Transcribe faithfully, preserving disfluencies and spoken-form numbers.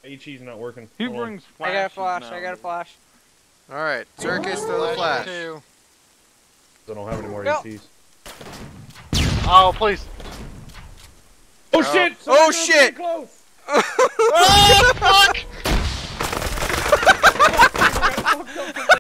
HE's not working. Who Hold on. brings flash? I got a flash. I got a flash. Alright, Circus, throw the flash. Two. I don't have any more No. A Ps. Oh, please. Oh, Oh. shit! Oh, Someone got shit! pretty close.